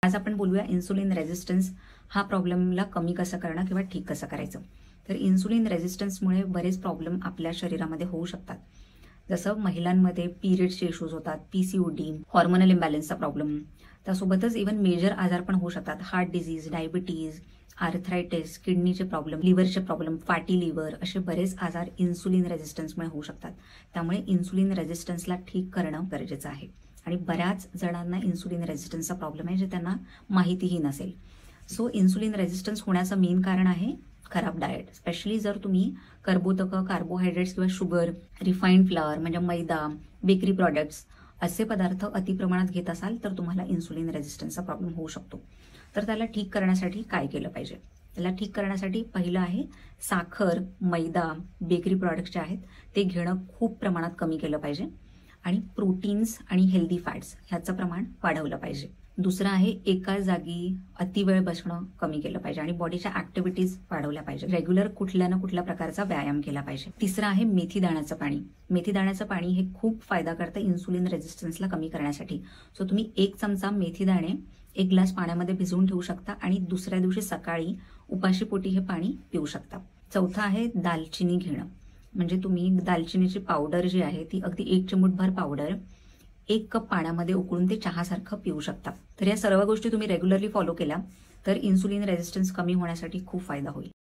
आज आपण बोलूया इन्सुलिन रेझिस्टन्स हा प्रॉब्लेमला कमी कसं करणं किंवा ठीक कसं करायचं. तर इन्सुलिन रेझिस्टन्समुळे बरेच प्रॉब्लेम आपल्या शरीरामध्ये होऊ शकतात. जसं महिलांमध्ये पिरियड्सचे इश्यूज होतात, पीसीओडी, हॉर्मोनल इम्बॅलन्सचा प्रॉब्लेम, त्यासोबतच इव्हन मेजर आजार पण होऊ शकतात. हार्ट डिसीज, डायबिटीज, आर्थरायटिस, किडनीचे प्रॉब्लेम, लिव्हरचे प्रॉब्लेम, फॅटी लिव्हर असे बरेच आजार इन्सुलिन रेझिस्टन्समुळे होऊ शकतात. त्यामुळे इन्सुलिन रेझिस्टन्सला ठीक करणं गरजेचं आहे. आणि बऱ्याच जणांना इन्सुलिन रेझिस्टन्सचा प्रॉब्लेम आहे जे त्यांना माहितीही नसेल. सो इन्सुलिन रेझिस्टन्स होण्याचं मेन कारण आहे खराब डाएट. स्पेशली जर तुम्ही कर्बोदकं, कार्बोहायड्रेट्स किंवा शुगर, रिफाईंड फ्लॉवर म्हणजे मैदा, बेकरी प्रॉडक्ट्स असे पदार्थ अतिप्रमाणात घेत असाल तर तुम्हाला इन्सुलिन रेझिस्टन्सचा प्रॉब्लेम होऊ शकतो. तर त्याला ठीक करण्यासाठी काय केलं पाहिजे? त्याला ठीक करण्यासाठी पहिलं आहे साखर, मैदा, बेकरी प्रॉडक्ट्स जे आहेत ते घेणं खूप प्रमाणात कमी केलं पाहिजे आणि प्रोटीन्स आणि हेल्दी फॅट्स ह्याचं प्रमाण वाढवलं पाहिजे. दुसरं आहे एका जागी अतिवेळ बसणं कमी केलं पाहिजे आणि बॉडीच्या ऍक्टिव्हिटीज वाढवल्या पाहिजे. रेग्युलर कुठल्या ना कुठल्या प्रकारचा व्यायाम केला पाहिजे. तिसरं आहे मेथी दाण्याचं पाणी. मेथी दाण्याचं पाणी हे खूप फायदा करतं इन्सुलिन रेझिस्टन्सला कमी करण्यासाठी. सो तुम्ही 1 चमचा मेथी दाणे 1 ग्लास पाण्यामध्ये भिजवून ठेवू शकता आणि दुसऱ्या दिवशी सकाळी उपाशीपोटी हे पाणी पिऊ शकता. चौथं आहे दालचिनी घेणं. म्हणजे तुम्ही दालचिनीची पावडर जी आहे ती अगदी 1 चिमूटभर पावडर 1 कप पाण्यामध्ये उकळून ते चहासारखं पिऊ शकता. तर या सर्व गोष्टी तुम्ही रेग्युलरली फॉलो केल्या तर इन्सुलिन रेझिस्टन्स कमी होण्यासाठी खूप फायदा होईल.